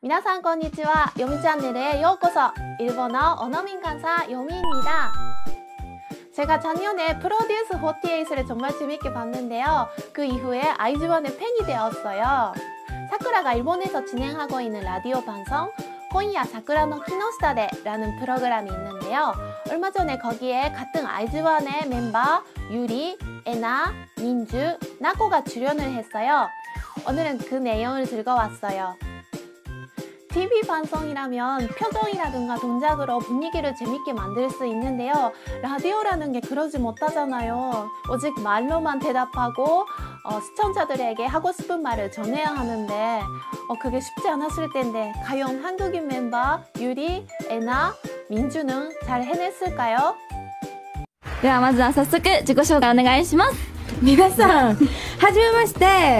皆さんこんにちは。ヨミチャンネルへようこそ. 일본어 언어민 강사 요미입니다. 제가 작년에 프로듀스 48을 정말 재밌게 봤는데요. 그 이후에 아이즈원의 팬이 되었어요. 사쿠라가 일본에서 진행하고 있는 라디오 방송今夜 사쿠라노 키노시타데라는 프로그램이 있는데요. 얼마 전에 거기에 같은 아이즈원의 멤버 유리, 에나, 민주, 나코가 출연을 했어요. 오늘은 그 내용을 들어왔어요. TV 방송이라면 표정이라든가 동작으로 분위기를 재밌게 만들 수 있는데요. 라디오라는 게 그러지 못하잖아요. 오직 말로만 대답하고 시청자들에게 하고 싶은 말을 전해야 하는데 그게 쉽지 않았을 텐데 과연 한국인 멤버 유리, 에나, 민주는 잘 해냈을까요? ではまずは早速自己紹介お願いします。 皆さん、はじめまして。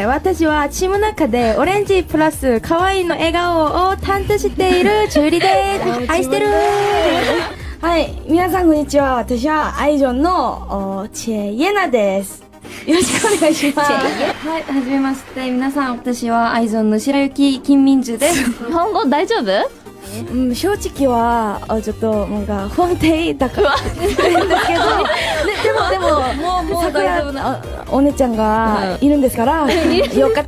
私はチームの中でオレンジプラス可愛いの笑顔を担当しているジュリです。愛してる。はい、皆さんこんにちは。私はアイジョンのチェイエナです。よろしくお願いします。 はい、はじめまして。皆さん、私はアイジョンの白雪金民樹です。日本語大丈夫？ 正直はちょっとなんか不安定だからですけど、でも桜お姉ちゃんがいるんですから、よかった。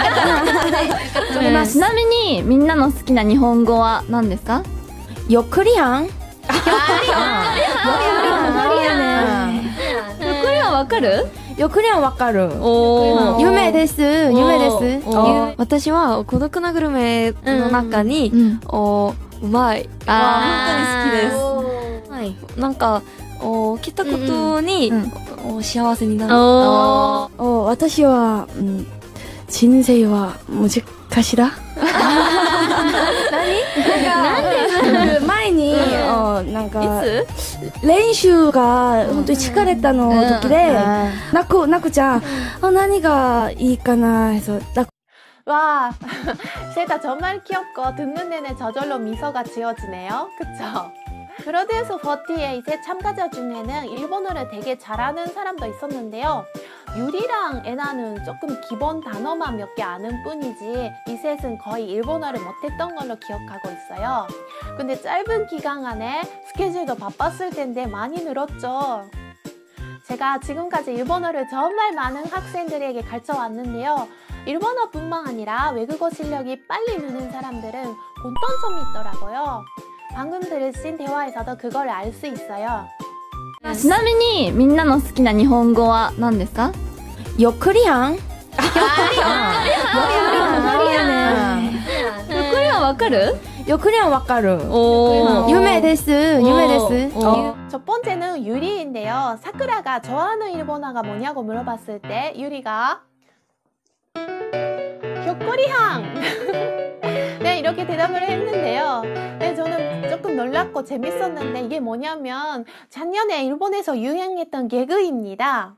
ちなみにみんなの好きな日本語は何ですか？ よくりやん。よくりやんわかる？ よくりはわかる。夢です。 私は孤独なグルメの中に、うまい。本当に好きです。はい。なんか、来たことに、幸せになる。 私は、人生は難しいだ。前に、なんか、練習が本当に疲れたの時で、なくちゃん、何がいいかな、 와, 셋 다 정말 귀엽고 듣는 내내 저절로 미소가 지어지네요. 그쵸? 프로듀스 48의 참가자 중에는 일본어를 되게 잘하는 사람도 있었는데요. 유리랑 에나는 조금 기본 단어만 몇 개 아는 뿐이지 이 셋은 거의 일본어를 못했던 걸로 기억하고 있어요. 근데 짧은 기간 안에 스케줄도 바빴을 텐데 많이 늘었죠. 제가 지금까지 일본어를 정말 많은 학생들에게 가르쳐 왔는데요. 일본어뿐만 아니라 외국어 실력이 빨리 느는 사람들은 공통점이 있더라고요. 방금 들으신 대화에서도 그걸 알 수 있어요. ちなみにみんなの好きな日本語は何ですか？ よくりやん。よくりはわかる？ よくりはわかる。夢です。 첫 번째는 유리인데요. 사쿠라가 좋아하는 일본어가 뭐냐고 물어봤을 때 유리가 격거리항! 네, 이렇게 대답을 했는데요. 네, 저는 조금 놀랍고 재밌었는데 이게 뭐냐면 작년에 일본에서 유행했던 개그입니다.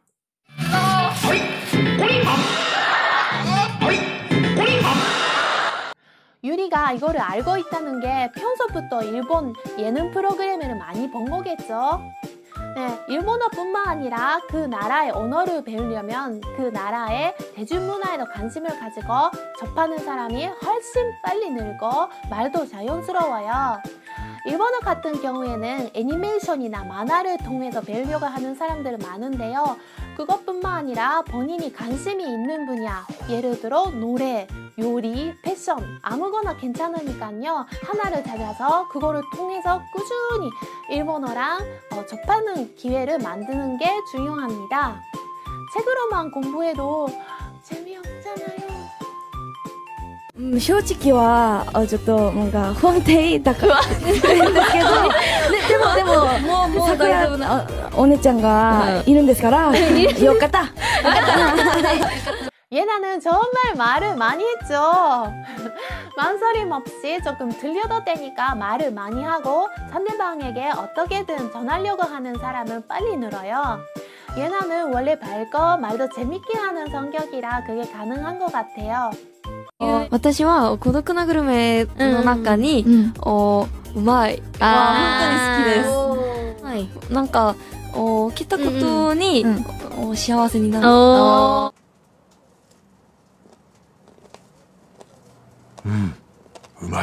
유리가 이거를 알고 있다는 게 평소부터 일본 예능 프로그램을 많이 본 거겠죠. 네, 일본어뿐만 아니라 그 나라의 언어를 배우려면 그 나라의 대중문화에도 관심을 가지고 접하는 사람이 훨씬 빨리 늘고 말도 자연스러워요. 일본어 같은 경우에는 애니메이션이나 만화를 통해서 배우려고 하는 사람들은 많은데요. 그것뿐만 아니라 본인이 관심이 있는 분야, 예를 들어 노래, 요리, 패션 아무거나 괜찮으니까요. 하나를 찾아서 그거를 통해서 꾸준히 일본어랑 접하는 기회를 만드는 게 중요합니다. 책으로만 공부해도 재미없잖아요. 正直はちょっとなんか不安定だからですけど、でも桜お姉ちゃんがいるんですから、よかった。 예나는 정말 말을 많이 했죠. 망설임 없이 조금 들려도 되니까 말을 많이 하고 상대방에게 어떻게든 전하려고 하는 사람은 빨리 늘어요. 예나는 원래 밝고 말도 재밌게 하는 성격이라 그게 가능한 것 같아요. 私は孤独なグルメの中に、うまい。本当に好きです。はい。なんか、来たことに、幸せになる。うま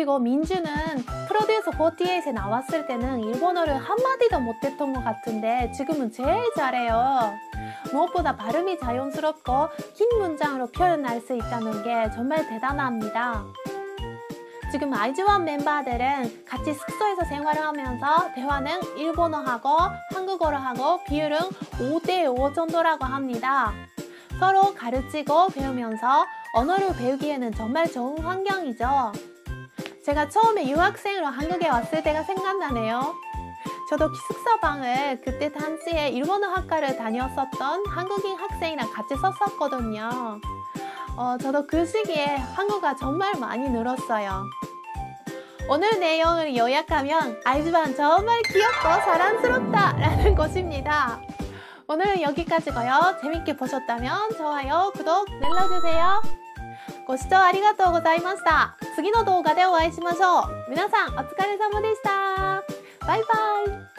그리고 민주는 프로듀스 48에 나왔을 때는 일본어를 한마디도 못했던 것 같은데 지금은 제일 잘해요. 무엇보다 발음이 자연스럽고 긴 문장으로 표현할 수 있다는 게 정말 대단합니다. 지금 아이즈원 멤버들은 같이 숙소에서 생활을 하면서 대화는 일본어하고 한국어로 하고 비율은 5대5 정도라고 합니다. 서로 가르치고 배우면서 언어를 배우기에는 정말 좋은 환경이죠. 제가 처음에 유학생으로 한국에 왔을 때가 생각나네요. 저도 기숙사방을 그때 당시에 일본어 학과를 다녔었던 한국인 학생이랑 같이 썼었거든요. 저도 그 시기에 한국어가 정말 많이 늘었어요. 오늘 내용을 요약하면 아이즈원 정말 귀엽고 사랑스럽다 라는 것입니다. 오늘은 여기까지고요. 재밌게 보셨다면 좋아요, 구독 눌러주세요. ご視聴ありがとうございました。次の動画でお会いしましょう。皆さんお疲れ様でした。バイバイ。